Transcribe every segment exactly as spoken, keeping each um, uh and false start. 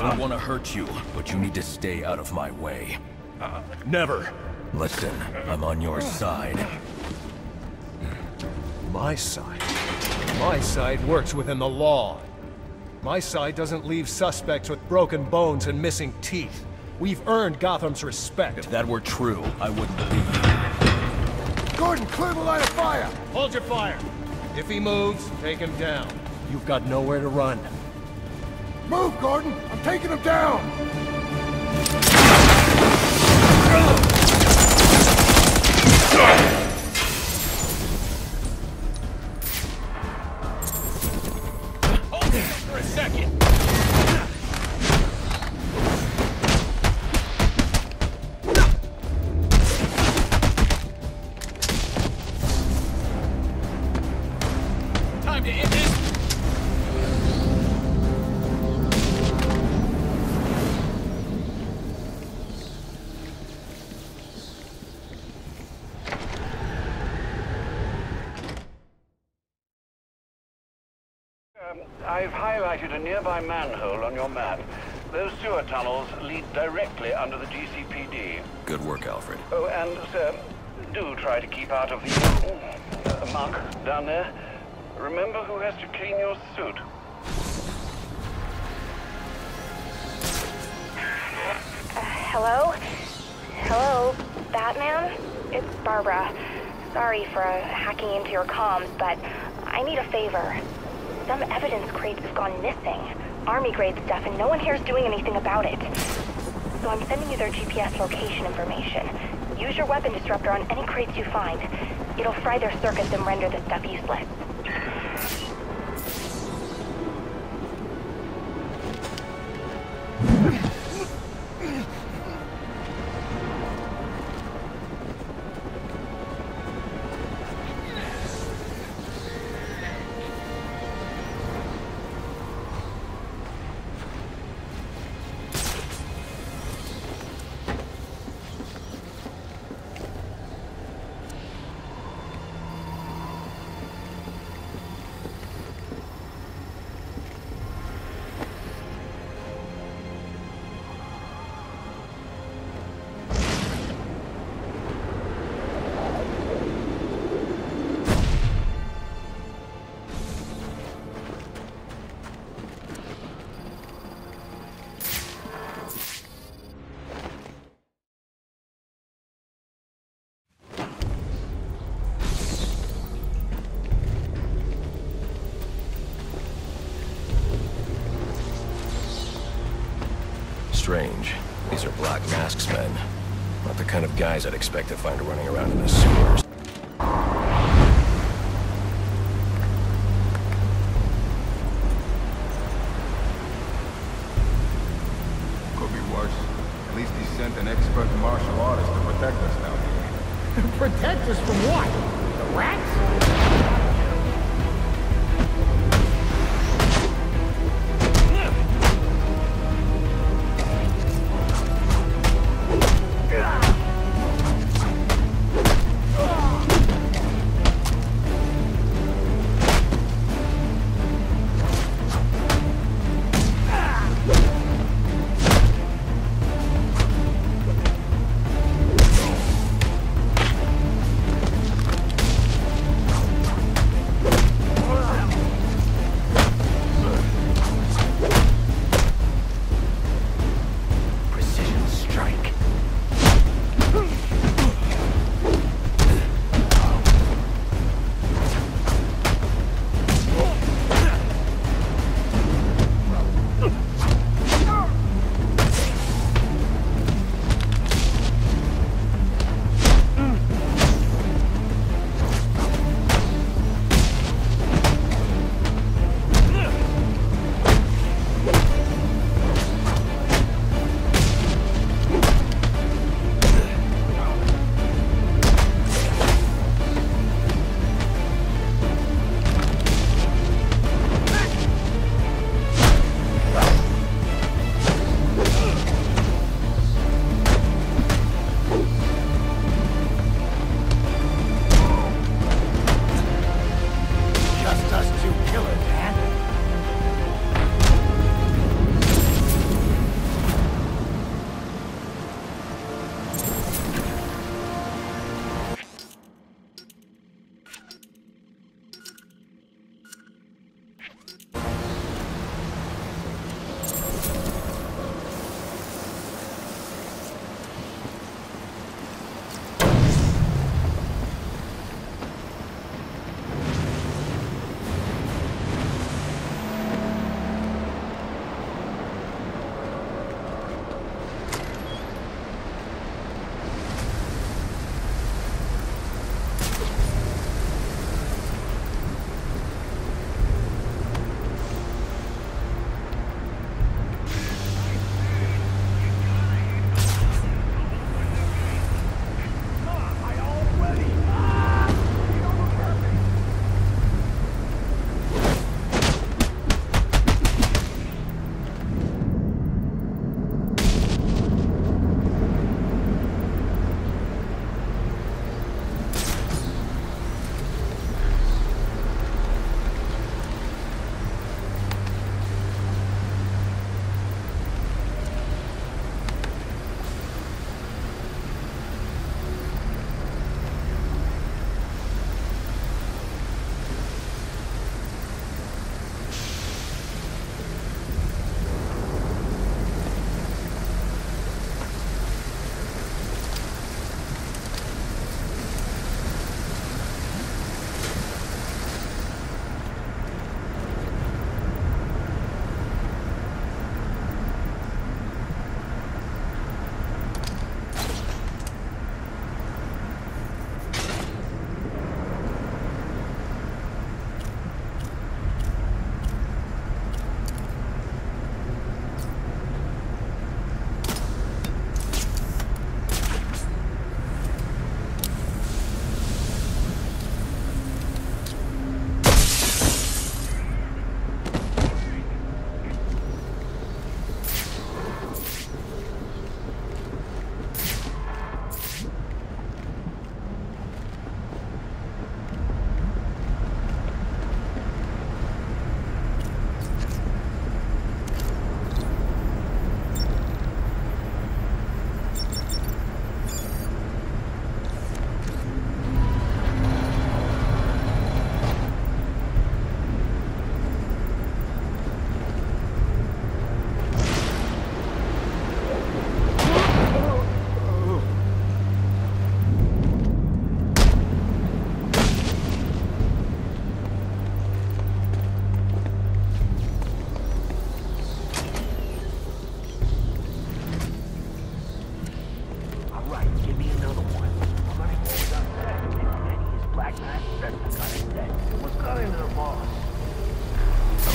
don't want to hurt you, but you need to stay out of my way. Uh, never. Listen, I'm on your side. My side? My side works within the law. My side doesn't leave suspects with broken bones and missing teeth. We've earned Gotham's respect. If that were true, I wouldn't believe you. Gordon, clear the line of fire! Hold your fire! If he moves, take him down. You've got nowhere to run. Move, Gordon! I'm taking him down! Hold it for a second! Time to end this! I've highlighted a nearby manhole on your map. Those sewer tunnels lead directly under the G C P D. Good work, Alfred. Oh, and, sir, do try to keep out of the uh, muck down there. Remember who has to clean your suit. Uh, hello? Hello, Batman? It's Barbara. Sorry for uh, hacking into your comms, but I need a favor. Some evidence crates have gone missing. Army-grade stuff, and no one here is doing anything about it. So I'm sending you their G P S location information. Use your weapon disruptor on any crates you find. It'll fry their circuits and render the stuff useless. Strange. These are Black Mask's men. Not the kind of guys I'd expect to find running around in the sewers. Could be worse. At least he sent an expert martial artist to protect us down here. Protect us from what? The rats?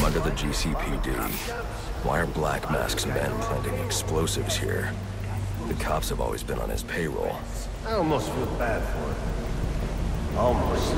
on to the G C P D. Why are Black Mask's men planting explosives here? The cops have always been on his payroll. I almost feel bad for him. Almost.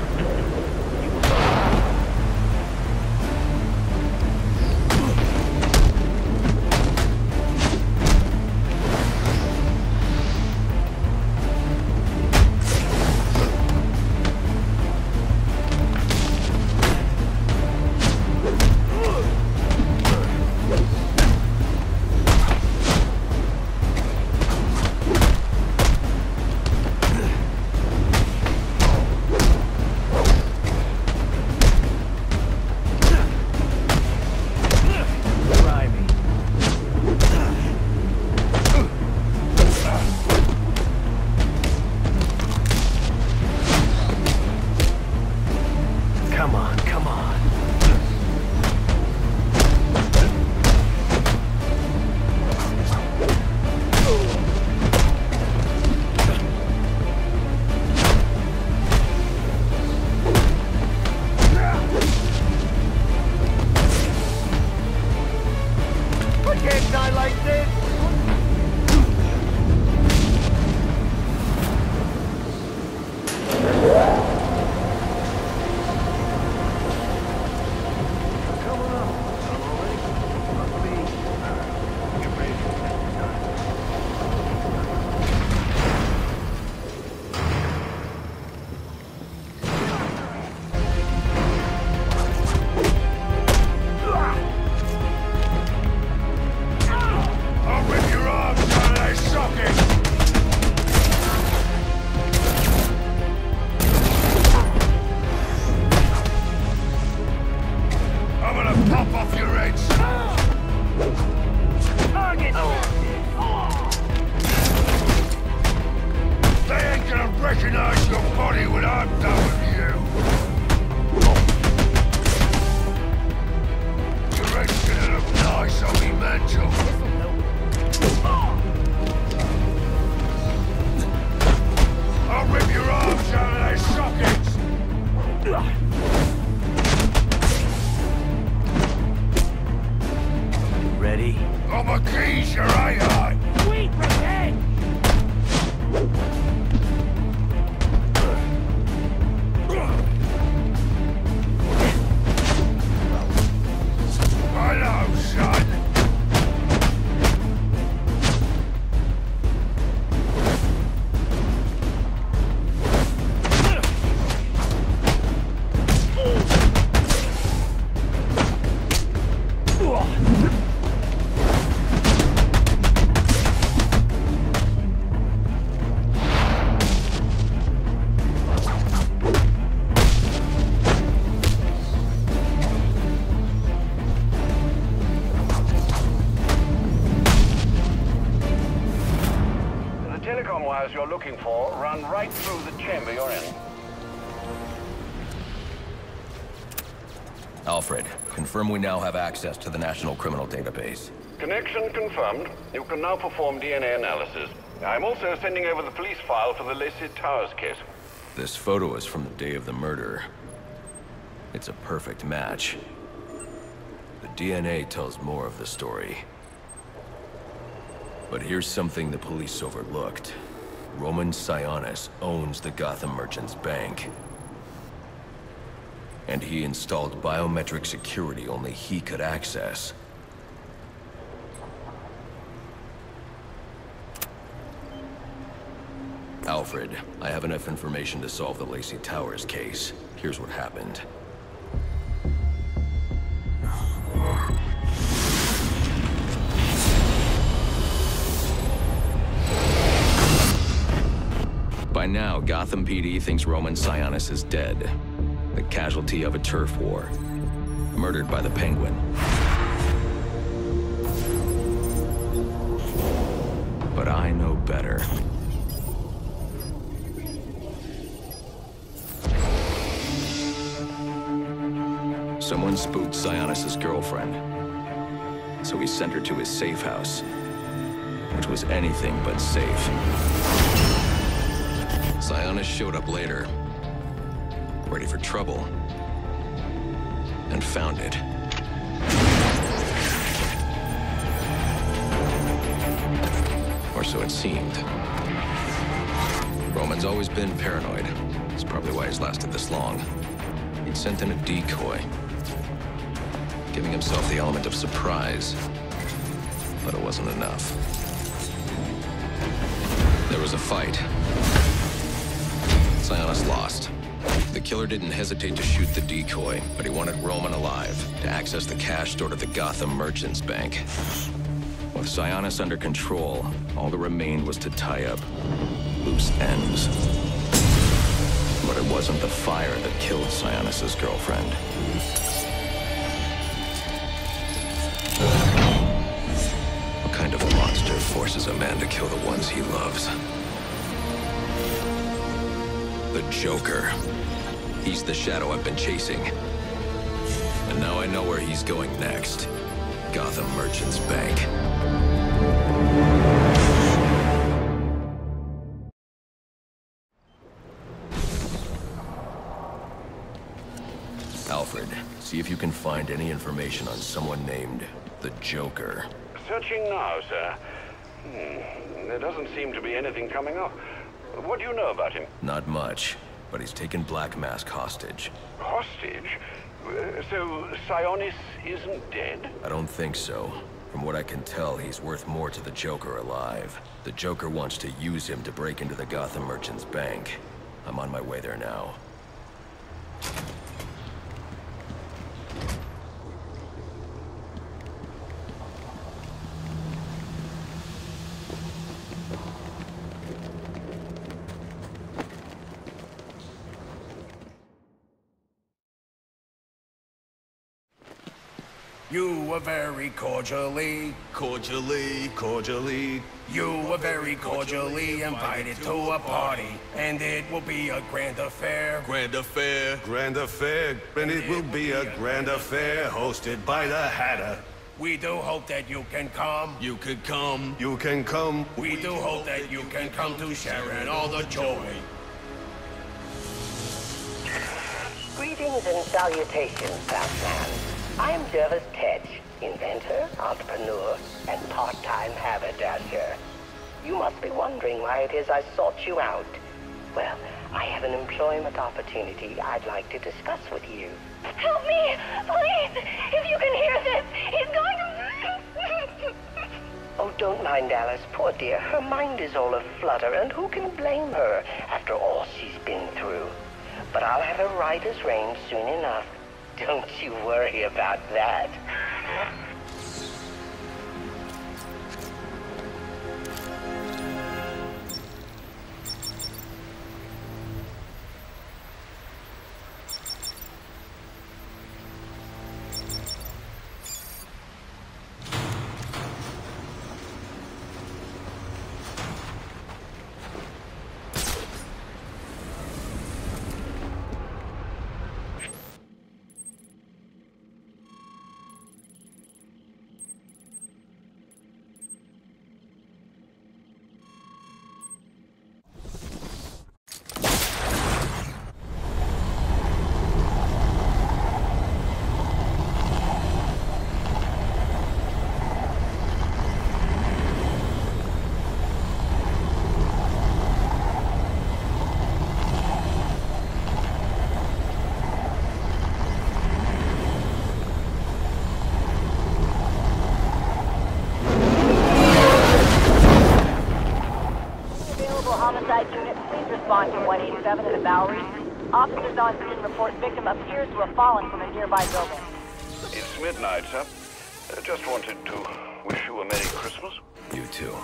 You're looking for run right through the chamber you're in. Alfred, confirm we now have access to the National Criminal Database. Connection confirmed. You can now perform D N A analysis. I'm also sending over the police file for the Lacey Towers case. This photo is from the day of the murder. It's a perfect match. The D N A tells more of the story. But here's something the police overlooked. Roman Sionis owns the Gotham Merchants Bank. And he installed biometric security only he could access. Alfred, I have enough information to solve the Lacey Towers case. Here's what happened. By now, Gotham P D thinks Roman Sionis is dead. The casualty of a turf war. Murdered by the Penguin. But I know better. Someone spooked Sionis' girlfriend. So he sent her to his safe house. Which was anything but safe. Sionis showed up later, ready for trouble, and found it. Or so it seemed. Roman's always been paranoid. That's probably why he's lasted this long. He'd sent in a decoy, giving himself the element of surprise. But it wasn't enough. There was a fight. Sionis lost. The killer didn't hesitate to shoot the decoy, but he wanted Roman alive to access the cash stored at the Gotham Merchants Bank. With Sionis under control, all that remained was to tie up loose ends. But it wasn't the fire that killed Sionis' girlfriend. What kind of monster forces a man to kill the ones he loves? The Joker. He's the shadow I've been chasing. And now I know where he's going next. Gotham Merchants Bank. Alfred, see if you can find any information on someone named the Joker. Searching now, sir. Hmm. There doesn't seem to be anything coming up. What do you know about him? Not much, but he's taken Black Mask hostage. Hostage? Uh, so Sionis isn't dead? I don't think so. From what I can tell, he's worth more to the Joker alive. The Joker wants to use him to break into the Gotham Merchants Bank. I'm on my way there now. You were very cordially, Cordially, cordially. you were very cordially invited to a party, and it will be a grand affair. Grand affair. Grand affair, and it will be a grand affair hosted by the Hatter. We do hope that you can come. You could come. You can come. We do hope that you can come to share in all the joy. Greetings and salutations, Batman. I'm Jervis Tetch, inventor, entrepreneur, and part-time haberdasher. You must be wondering why it is I sought you out. Well, I have an employment opportunity I'd like to discuss with you. Help me! Please! If you can hear this, he's going to... Oh, don't mind Alice, poor dear. Her mind is all aflutter, and who can blame her after all she's been through? But I'll have her right as rain soon enough. Don't you worry about that. To one eighty-seven at the Bowery. Officers on scene report victim appears to have fallen from a nearby building. It's midnight, sir. Uh, just wanted to wish you a Merry Christmas. You too.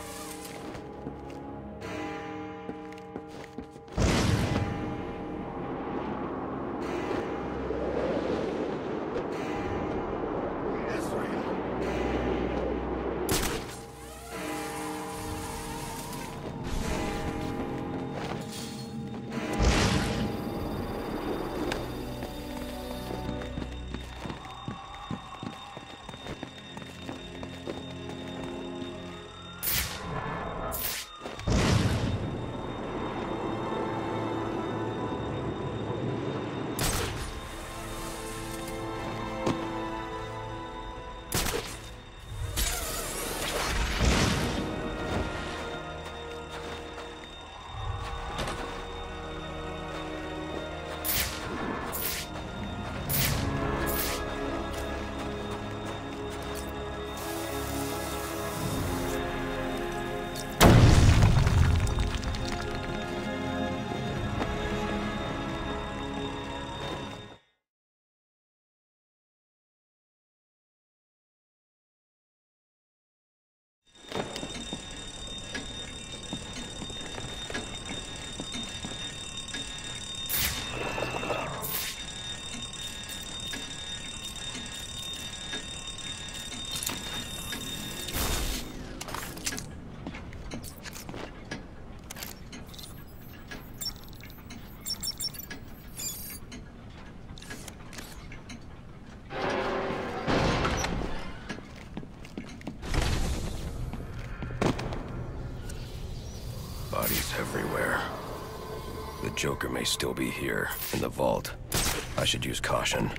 everywhere. The Joker may still be here, in the vault. I should use caution.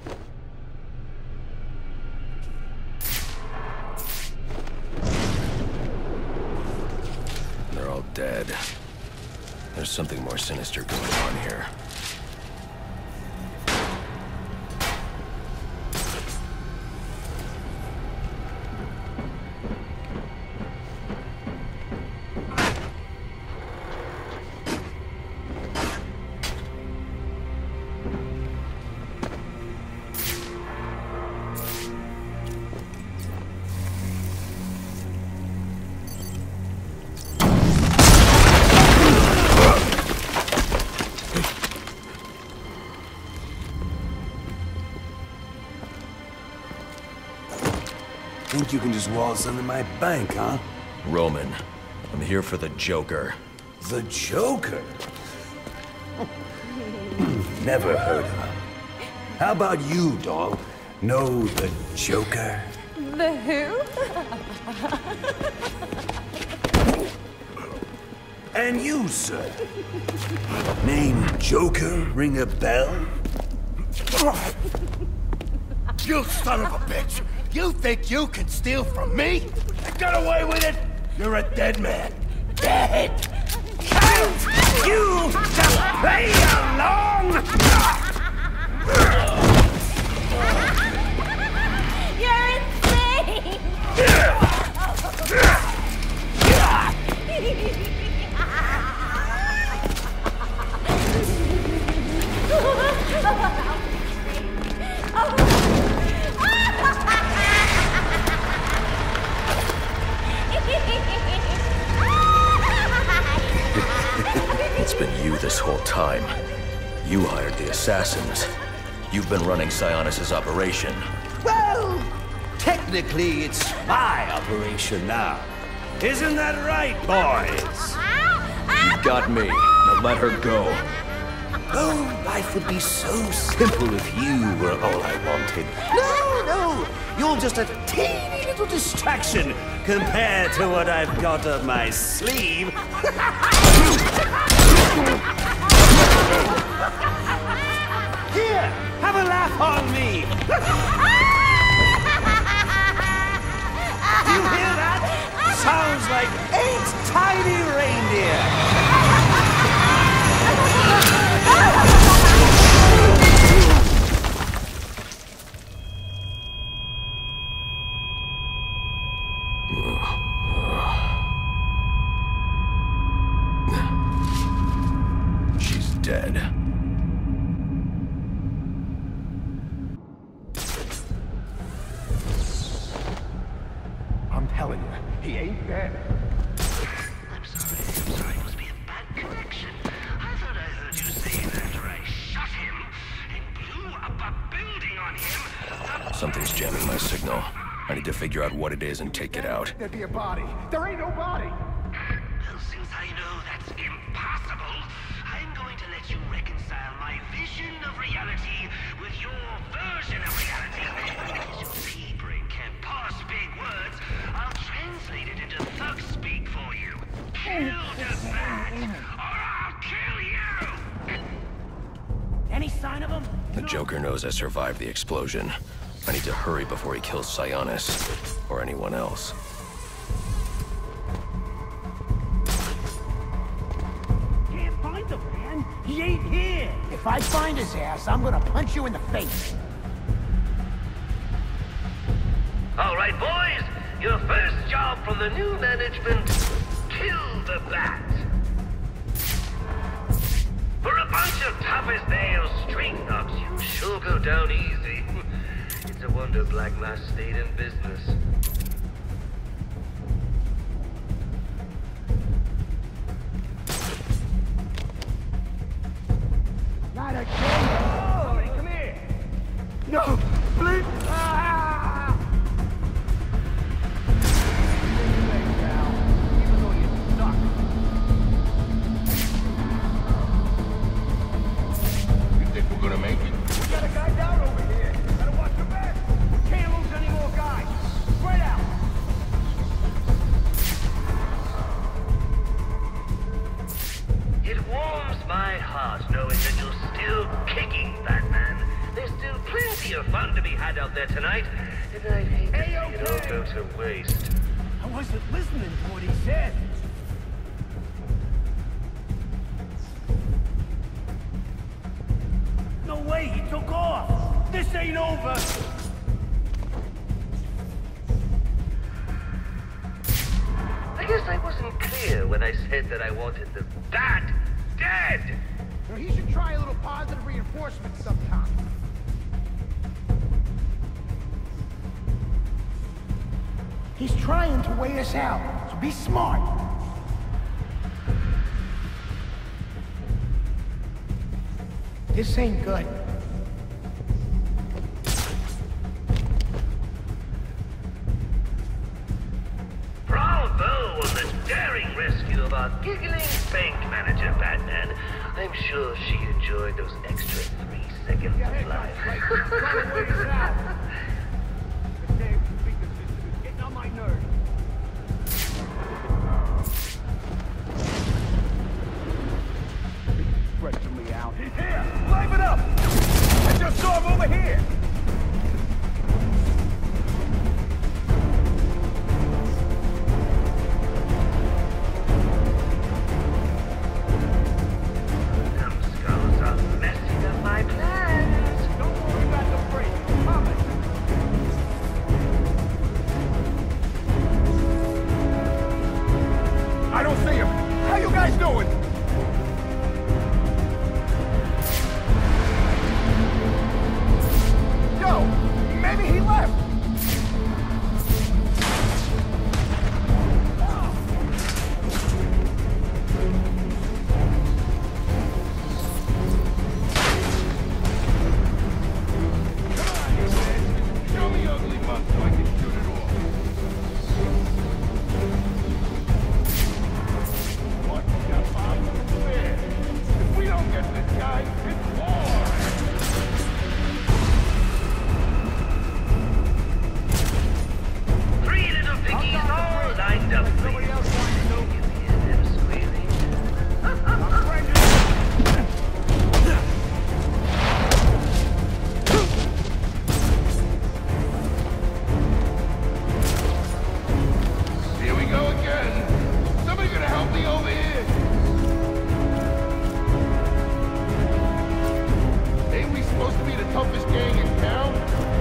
They're all dead. There's something more sinister going on here. Think you can just waltz into my bank, huh? Roman, I'm here for the Joker. The Joker? Never heard of him. How about you, dog? Know the Joker? The who? And you, sir? Name Joker ring a bell? You son of a bitch! You think you can steal from me? I got away with it? You're a dead man. Dead! Can't you just play along? You're insane! It's been you this whole time. You hired the assassins. You've been running Sionis' operation. Well, technically it's my operation now. Isn't that right, boys? You've got me. Now let her go. Oh, life would be so simple if you were all I wanted. No, no, you're just a teeny little distraction compared to what I've got up my sleeve. Here, have a laugh on me. Do you hear that? Sounds like eight tiny reindeer. She's dead. I'm telling you, he ain't dead. I'm sorry, I'm sorry, it must be a bad connection. I thought I heard you say that after I shot him and blew up a building on him. Something's jamming my signal. I need to figure out what it is and take it out. There'd be a body. There ain't no body. Well, since I know that's impossible, I'm going to let you reconcile my vision of reality with your version of reality. As your pea-brain can't parse big words, I'll translate it into thug speak for you. Kill the bat, or I'll kill you! Any sign of him? The Joker knows I survived the explosion. I need to hurry before he kills Sionis, or anyone else. Can't find him, man. He ain't here. If I find his ass, I'm gonna punch you in the face. All right, boys. Your first job from the new management, kill the bat. For a bunch of tough as nails street knocks, you sure go down easy. It's a wonder Black Mass stayed in business. Not again! Oh, somebody, come here! No! Please! Ah! Even though you suck. You think we're gonna make it? We got a guy down over here. Better watch your back. Can't lose any more guys. Spread out. tonight, and I'd hate to see it all go to waste. I wasn't listening to what he said. No way, he took off. This ain't over. I guess I wasn't clear when I said that I wanted the Bat dead! Well, he should try a little positive reinforcement sometime. He's trying to weigh us out, so be smart. This ain't good. Bravo on the daring rescue of our giggling bank manager, Batman. I'm sure she enjoyed those extra three seconds of life. Getting on my nerves. Stretching me out. He's here! Live it up! I just saw him over here! Numbskulls are messing up my plans. Don't worry about the break. It's coming. I don't see him. How you guys doing? Yo, maybe he left. Show me ugly monk so I can shoot it off. What the fuck? Fair. If we don't get this guy, it's war. Three little piggies all lined up. Nobody else wants to know. You hear them squealing? Here we go again. Somebody gonna help me over here? Ain't we supposed to be the toughest gang in town?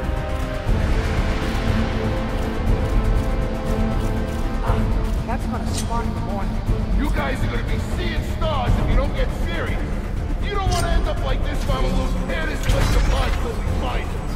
That's gonna spark the morning. You guys are gonna be seeing stars if you don't get serious. You don't want to end up like this, Mama Lou. Tear this place apart till we find it.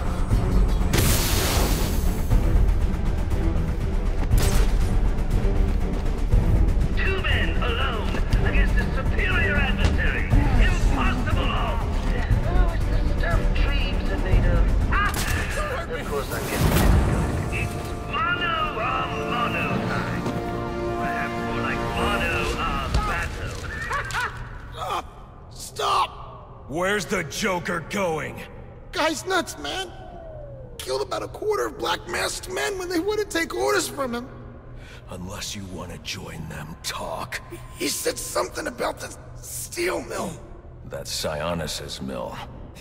Two men alone against a superior adversary. Impossible odds. Oh, it's the stuff trees are made of. Ah! Of course, I guess it's mono a mono time. Perhaps more like mono a battle. Stop! Stop! Where's the Joker going? Guy's nuts, man. Killed about a quarter of Black Masked men when they wouldn't take orders from him. Unless you want to join them, talk. He said something about the steel mill. That's Sionis's mill.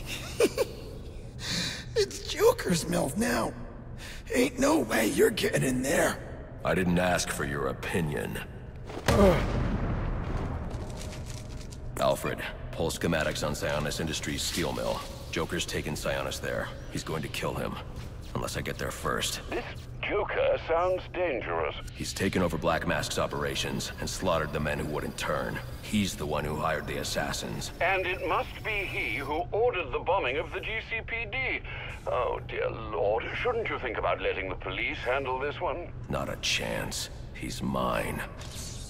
It's Joker's mill now. Ain't no way you're getting in there. I didn't ask for your opinion. Alfred, pull schematics on Sionis Industries steel mill. Joker's taken Sionis there. He's going to kill him. Unless I get there first. This Joker sounds dangerous. He's taken over Black Mask's operations and slaughtered the men who wouldn't turn. He's the one who hired the assassins. And it must be he who ordered the bombing of the G C P D. Oh, dear Lord. Shouldn't you think about letting the police handle this one? Not a chance. He's mine.